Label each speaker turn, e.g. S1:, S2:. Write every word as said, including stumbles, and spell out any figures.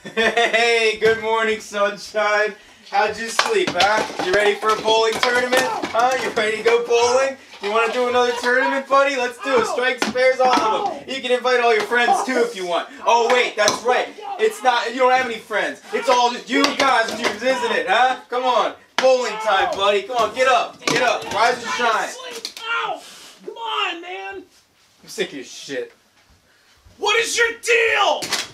S1: Hey, good morning, sunshine. How'd you sleep, huh? You ready for a bowling tournament? Huh? You ready to go bowling? You want to do another tournament, buddy? Let's do it. Strikes, spares, all of them. You can invite all your friends, too, if you want. Oh, wait, that's right. It's not, you don't have any friends. It's all just you costumes, isn't it, huh? Come on. Bowling time, buddy. Come on, get up. Get up. Rise and shine.
S2: Ow! Come on, man.
S1: I'm sick of your shit.
S2: What is your deal?